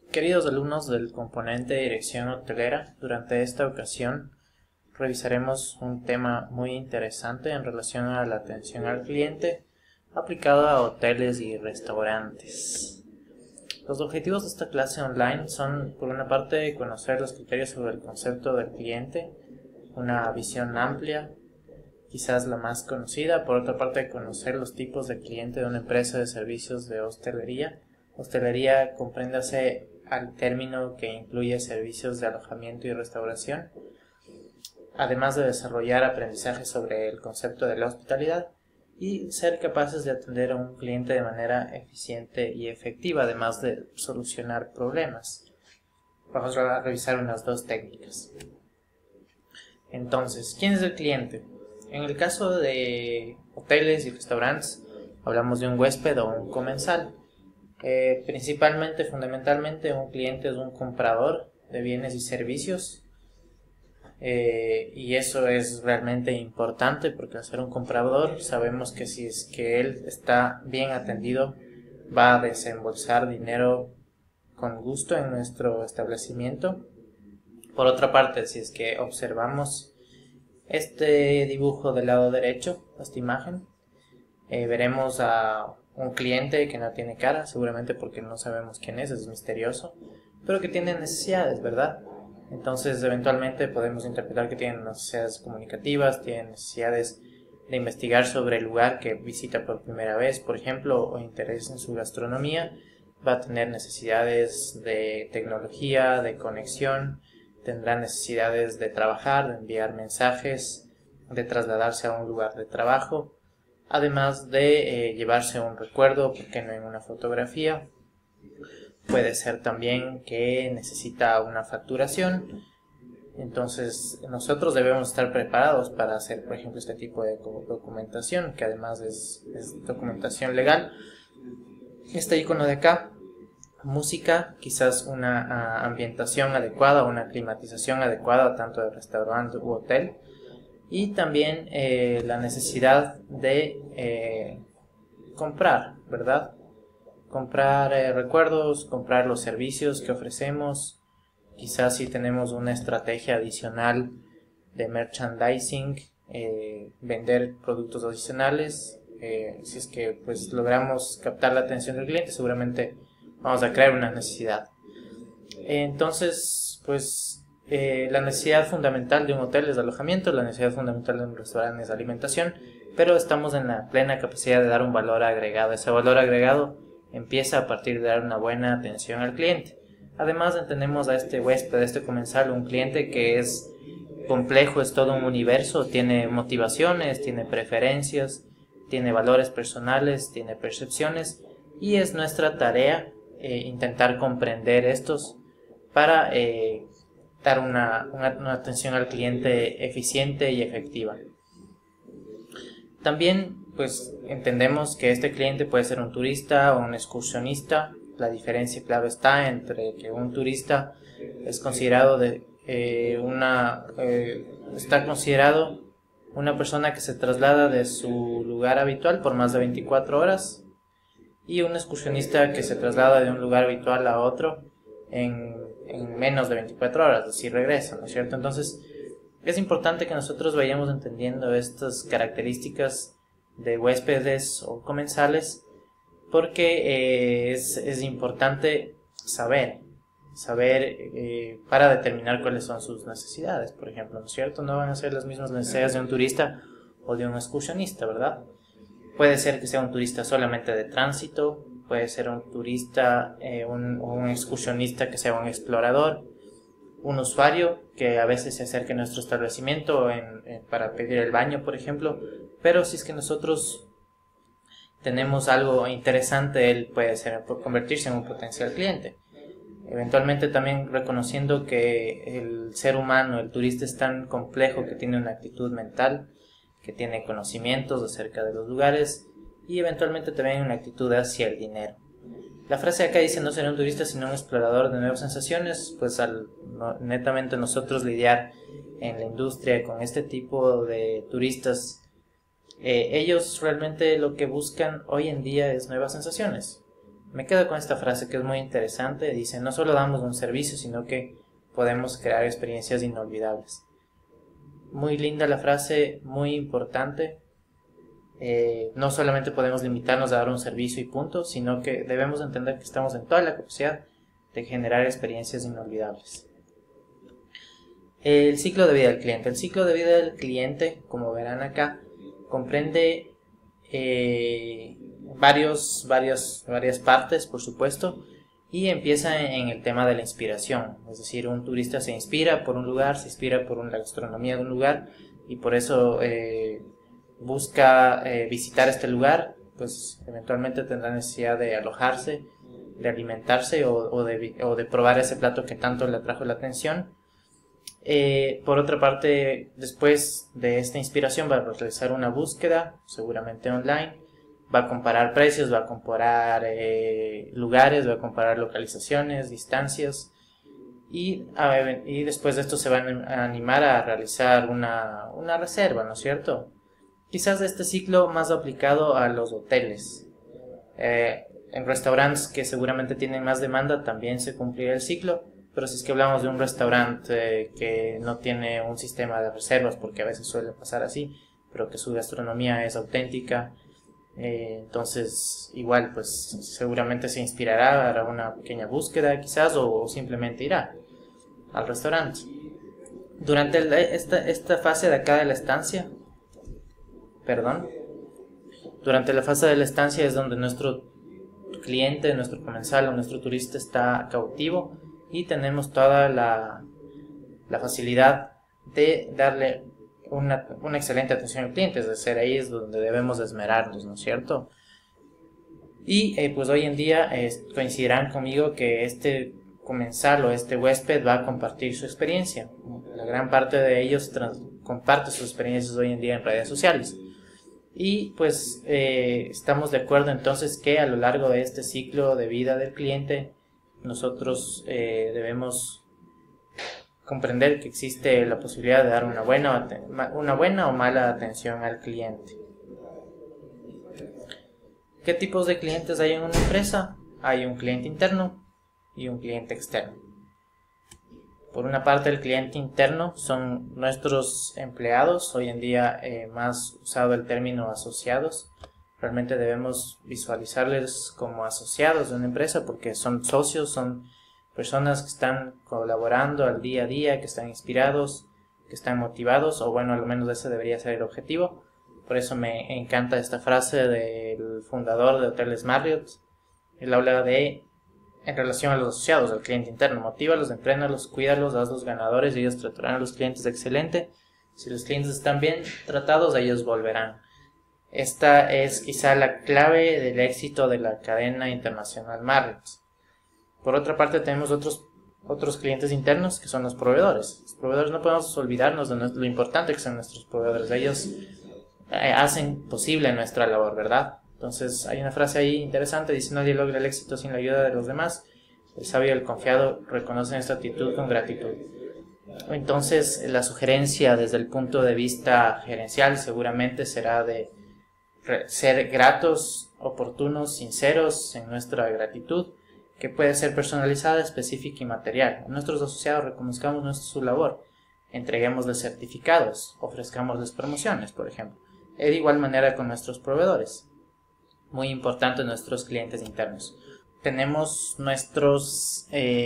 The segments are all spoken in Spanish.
Queridos alumnos del componente de Dirección Hotelera, durante esta ocasión revisaremos un tema muy interesante en relación a la atención al cliente aplicado a hoteles y restaurantes. Los objetivos de esta clase online son, por una parte, conocer los criterios sobre el concepto del cliente, una visión amplia, quizás la más conocida; por otra parte, conocer los tipos de cliente de una empresa de servicios de hostelería. Hostelería compréndase al término que incluye servicios de alojamiento y restauración, además de desarrollar aprendizaje sobre el concepto de la hospitalidad y ser capaces de atender a un cliente de manera eficiente y efectiva, además de solucionar problemas. Vamos a revisar unas dos técnicas. Entonces, ¿quién es el cliente? En el caso de hoteles y restaurantes, hablamos de un huésped o un comensal. Fundamentalmente, un cliente es un comprador de bienes y servicios, y eso es realmente importante porque al ser un comprador sabemos que si es que él está bien atendido va a desembolsar dinero con gusto en nuestro establecimiento. Por otra parte, si es que observamos este dibujo del lado derecho, esta imagen, veremos a un cliente que no tiene cara, seguramente porque no sabemos quién es misterioso, pero que tiene necesidades, ¿verdad? Entonces, eventualmente podemos interpretar que tiene necesidades comunicativas, tiene necesidades de investigar sobre el lugar que visita por primera vez, por ejemplo, o interés en su gastronomía. Va a tener necesidades de tecnología, de conexión, tendrá necesidades de trabajar, de enviar mensajes, de trasladarse a un lugar de trabajo, además de llevarse un recuerdo, ¿por qué no en una fotografía? Puede ser también que necesita una facturación. Entonces nosotros debemos estar preparados para hacer, por ejemplo, este tipo de documentación, que además es documentación legal. Este icono de acá, música, quizás una ambientación adecuada, una climatización adecuada tanto de restaurante u hotel, y también la necesidad de comprar, ¿verdad? Comprar recuerdos, comprar los servicios que ofrecemos, quizás si tenemos una estrategia adicional de merchandising, vender productos adicionales. Si es que pues logramos captar la atención del cliente, seguramente vamos a crear una necesidad. Entonces, pues la necesidad fundamental de un hotel es alojamiento, la necesidad fundamental de un restaurante es alimentación, pero estamos en la plena capacidad de dar un valor agregado. Ese valor agregado empieza a partir de dar una buena atención al cliente. Además, entendemos a este huésped, a este comensal, un cliente que es complejo, es todo un universo, tiene motivaciones, tiene preferencias, tiene valores personales, tiene percepciones, y es nuestra tarea intentar comprender estos para dar una atención al cliente eficiente y efectiva. También pues entendemos que este cliente puede ser un turista o un excursionista. La diferencia clave está entre que un turista es considerado está considerado una persona que se traslada de su lugar habitual por más de 24 horas y un excursionista que se traslada de un lugar habitual a otro en menos de 24 horas, es decir, regresa, ¿no es cierto? Entonces, es importante que nosotros vayamos entendiendo estas características de huéspedes o comensales, porque es importante saber para determinar cuáles son sus necesidades, por ejemplo, ¿no es cierto? No van a ser las mismas necesidades de un turista o de un excursionista, ¿verdad? Puede ser que sea un turista solamente de tránsito, puede ser un turista, un excursionista que sea un explorador, un usuario que a veces se acerque a nuestro establecimiento para pedir el baño, por ejemplo, pero si es que nosotros tenemos algo interesante, él puede convertirse en un potencial cliente. Eventualmente también reconociendo que el ser humano, el turista, es tan complejo que tiene una actitud mental, que tiene conocimientos acerca de los lugares y eventualmente también una actitud hacia el dinero. La frase acá dice no ser un turista sino un explorador de nuevas sensaciones, pues netamente nosotros lidiar en la industria con este tipo de turistas, ellos realmente lo que buscan hoy en día es nuevas sensaciones. Me quedo con esta frase que es muy interesante. Dice, no solo damos un servicio, sino que podemos crear experiencias inolvidables. Muy linda la frase, muy importante. No solamente podemos limitarnos a dar un servicio y punto, sino que debemos entender que estamos en toda la capacidad de generar experiencias inolvidables. El ciclo de vida del cliente. El ciclo de vida del cliente, como verán acá, comprende varias partes, por supuesto, y empieza en el tema de la inspiración. Es decir, un turista se inspira por un lugar, se inspira por la gastronomía de un lugar, y por eso busca visitar este lugar. Pues eventualmente tendrá necesidad de alojarse, de alimentarse o de probar ese plato que tanto le atrajo la atención. Por otra parte, después de esta inspiración va a realizar una búsqueda, seguramente online, va a comparar precios, va a comparar lugares, va a comparar localizaciones, distancias, y después de esto se va a animar a realizar una reserva, ¿no es cierto? Quizás este ciclo más aplicado a los hoteles. En restaurantes que seguramente tienen más demanda también se cumplirá el ciclo, pero si es que hablamos de un restaurante que no tiene un sistema de reservas, porque a veces suele pasar así, pero que su gastronomía es auténtica, entonces igual pues seguramente se inspirará, hará una pequeña búsqueda quizás o simplemente irá al restaurante. Durante esta fase de acá de la estancia, durante la fase de la estancia es donde nuestro cliente, nuestro comensal o nuestro turista está cautivo y tenemos toda la facilidad de darle una excelente atención al cliente. Es decir, ahí es donde debemos esmerarnos, ¿no es cierto? Y pues hoy en día coincidirán conmigo que este comensal o este huésped va a compartir su experiencia. La gran parte de ellos comparte sus experiencias hoy en día en redes sociales. Y pues estamos de acuerdo entonces que a lo largo de este ciclo de vida del cliente nosotros debemos comprender que existe la posibilidad de dar una buena o mala atención al cliente. ¿Qué tipos de clientes hay en una empresa? Hay un cliente interno y un cliente externo. Por una parte, el cliente interno son nuestros empleados, hoy en día más usado el término asociados. Realmente debemos visualizarles como asociados de una empresa porque son socios, son personas que están colaborando al día a día, que están inspirados, que están motivados, o bueno, al menos ese debería ser el objetivo. Por eso me encanta esta frase del fundador de Hoteles Marriott. Él habla en relación a los asociados, al cliente interno: motívalos, entrénalos, cuídalos, hazlos ganadores y ellos tratarán a los clientes excelente. Si los clientes están bien tratados, ellos volverán. Esta es quizá la clave del éxito de la cadena internacional Marriott. Por otra parte, tenemos otros clientes internos que son los proveedores. Los proveedores, no podemos olvidarnos de lo importante que son nuestros proveedores. Ellos hacen posible nuestra labor, ¿verdad? Entonces hay una frase ahí interesante, dice: nadie logra el éxito sin la ayuda de los demás. El sabio y el confiado reconocen esta actitud con gratitud. Entonces la sugerencia desde el punto de vista gerencial seguramente será de ser gratos, oportunos, sinceros en nuestra gratitud, que puede ser personalizada, específica y material. A nuestros asociados reconozcamos su labor, entreguémosles certificados, ofrezcámosles promociones, por ejemplo. De igual manera con nuestros proveedores. Muy importante, nuestros clientes internos. Tenemos nuestros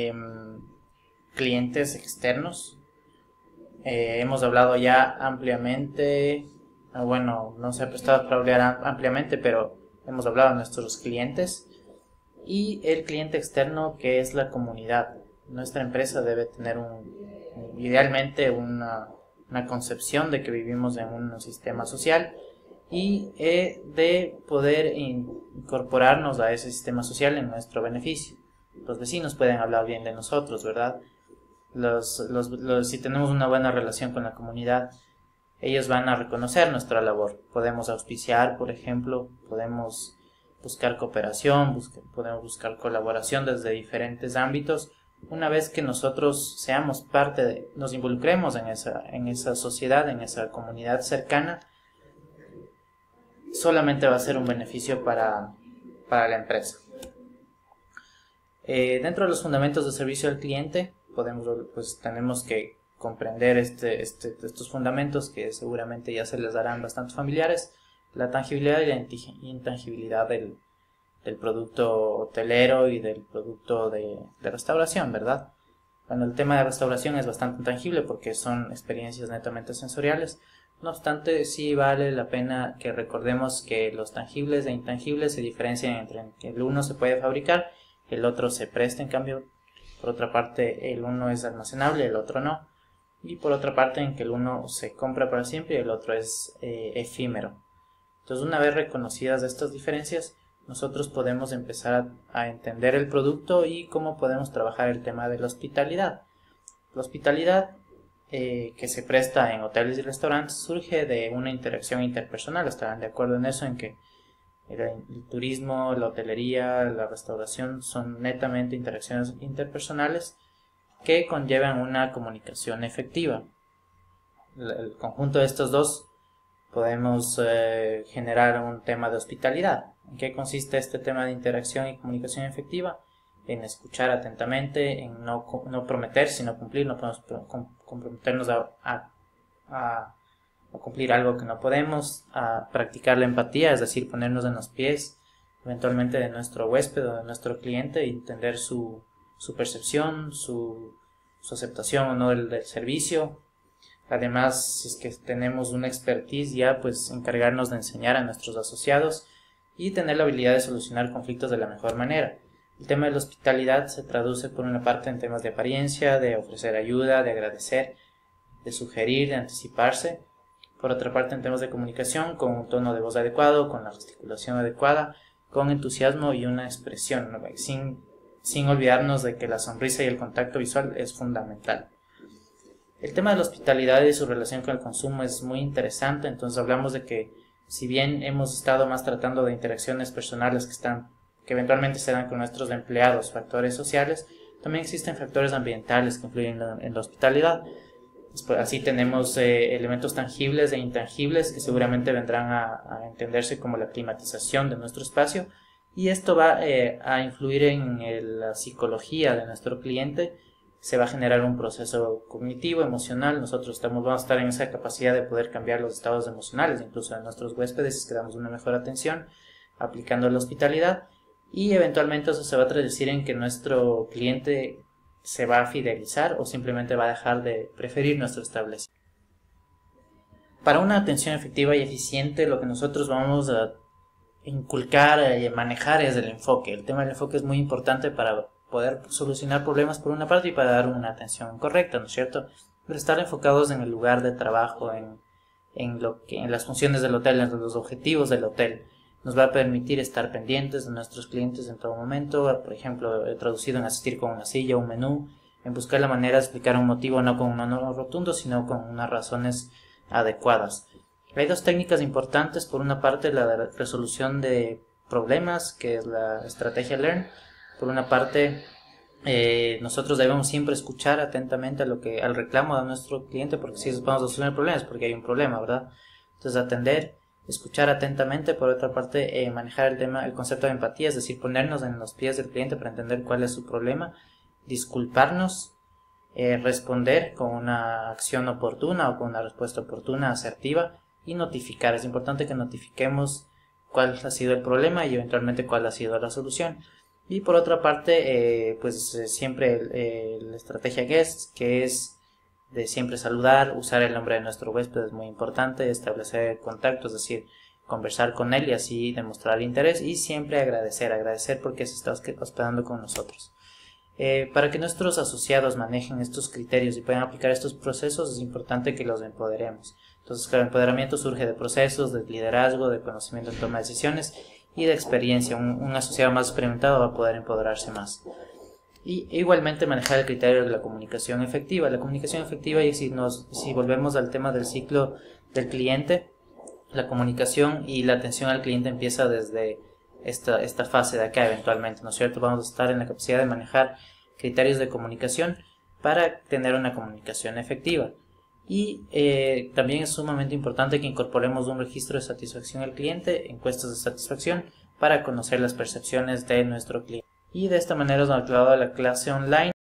clientes externos. Hemos hablado ya ampliamente, bueno, no se ha prestado para hablar ampliamente, pero hemos hablado de nuestros clientes. Y el cliente externo, que es la comunidad. Nuestra empresa debe tener idealmente una concepción de que vivimos en un sistema social y de poder incorporarnos a ese sistema social en nuestro beneficio. Los vecinos pueden hablar bien de nosotros, ¿verdad? Si tenemos una buena relación con la comunidad, ellos van a reconocer nuestra labor. Podemos auspiciar, por ejemplo, podemos buscar cooperación, podemos buscar colaboración desde diferentes ámbitos. Una vez que nosotros seamos nos involucremos en esa sociedad, en esa comunidad cercana, solamente va a ser un beneficio para la empresa. Dentro de los fundamentos de servicio al cliente, tenemos que comprender estos fundamentos que seguramente ya se les darán bastante familiares: la tangibilidad y la intangibilidad del producto hotelero y del producto de restauración, ¿verdad? Bueno, el tema de restauración es bastante tangible porque son experiencias netamente sensoriales. No obstante, sí vale la pena que recordemos que los tangibles e intangibles se diferencian entre que el uno se puede fabricar, el otro se presta, en cambio, por otra parte, el uno es almacenable, el otro no. Y por otra parte, en que el uno se compra para siempre y el otro es efímero. Entonces, una vez reconocidas estas diferencias, nosotros podemos empezar a entender el producto y cómo podemos trabajar el tema de la hospitalidad. La hospitalidad que se presta en hoteles y restaurantes surge de una interacción interpersonal. ¿Estarán de acuerdo en eso? En que el turismo, la hotelería, la restauración son netamente interacciones interpersonales que conllevan una comunicación efectiva. El conjunto de estos dos podemos generar un tema de hospitalidad. ¿En qué consiste este tema de interacción y comunicación efectiva? En escuchar atentamente, en no prometer sino cumplir. No podemos comprometernos a cumplir algo que no podemos, a practicar la empatía, es decir, ponernos en los pies eventualmente de nuestro huésped o de nuestro cliente y entender su percepción, su aceptación o no del servicio. Además, si es que tenemos una expertise ya, pues encargarnos de enseñar a nuestros asociados y tener la habilidad de solucionar conflictos de la mejor manera. El tema de la hospitalidad se traduce por una parte en temas de apariencia, de ofrecer ayuda, de agradecer, de sugerir, de anticiparse. Por otra parte, en temas de comunicación, con un tono de voz adecuado, con la gesticulación adecuada, con entusiasmo y una expresión, ¿no? sin olvidarnos de que la sonrisa y el contacto visual es fundamental. El tema de la hospitalidad y su relación con el consumo es muy interesante. Entonces hablamos de que si bien hemos estado más tratando de interacciones personales que eventualmente se dan con nuestros empleados, factores sociales, también existen factores ambientales que influyen en la hospitalidad. Pues así tenemos elementos tangibles e intangibles que seguramente vendrán a entenderse como la climatización de nuestro espacio, y esto va a influir en la psicología de nuestro cliente. Se va a generar un proceso cognitivo, emocional. Nosotros vamos a estar en esa capacidad de poder cambiar los estados emocionales, incluso de nuestros huéspedes, si damos una mejor atención aplicando la hospitalidad, y eventualmente eso se va a traducir en que nuestro cliente se va a fidelizar o simplemente va a dejar de preferir nuestro establecimiento. Para una atención efectiva y eficiente, lo que nosotros vamos a inculcar y manejar es el enfoque. El tema del enfoque es muy importante para poder solucionar problemas por una parte y para dar una atención correcta, ¿no es cierto? Pero estar enfocados en el lugar de trabajo, en las funciones del hotel, en los objetivos del hotel, nos va a permitir estar pendientes de nuestros clientes en todo momento. Por ejemplo, he traducido en asistir con una silla, un menú, en buscar la manera de explicar un motivo no con un no rotundo, sino con unas razones adecuadas. Hay dos técnicas importantes. Por una parte, la resolución de problemas, que es la estrategia LEARN. Por una parte, nosotros debemos siempre escuchar atentamente al reclamo de nuestro cliente, porque si vamos a solucionar problemas, porque hay un problema, ¿verdad? Entonces, atender, escuchar atentamente. Por otra parte, manejar el concepto de empatía, es decir, ponernos en los pies del cliente para entender cuál es su problema, disculparnos, responder con una acción oportuna o con una respuesta oportuna, asertiva, y notificar. Es importante que notifiquemos cuál ha sido el problema y eventualmente cuál ha sido la solución. Y por otra parte, siempre la estrategia GUEST, que es de siempre saludar, usar el nombre de nuestro huésped es muy importante, establecer contacto, es decir, conversar con él y así demostrar interés, y siempre agradecer porque se está hospedando con nosotros. Para que nuestros asociados manejen estos criterios y puedan aplicar estos procesos, es importante que los empoderemos. Entonces, el empoderamiento surge de procesos, de liderazgo, de conocimiento en toma de decisiones y de experiencia. Un asociado más experimentado va a poder empoderarse más. Y igualmente manejar el criterio de la comunicación efectiva. La comunicación efectiva, y si volvemos al tema del ciclo del cliente, la comunicación y la atención al cliente empieza desde esta fase de acá eventualmente, ¿no es cierto? Vamos a estar en la capacidad de manejar criterios de comunicación para tener una comunicación efectiva. Y también es sumamente importante que incorporemos un registro de satisfacción al cliente, encuestas de satisfacción, para conocer las percepciones de nuestro cliente. Y de esta manera hemos acabado la clase online.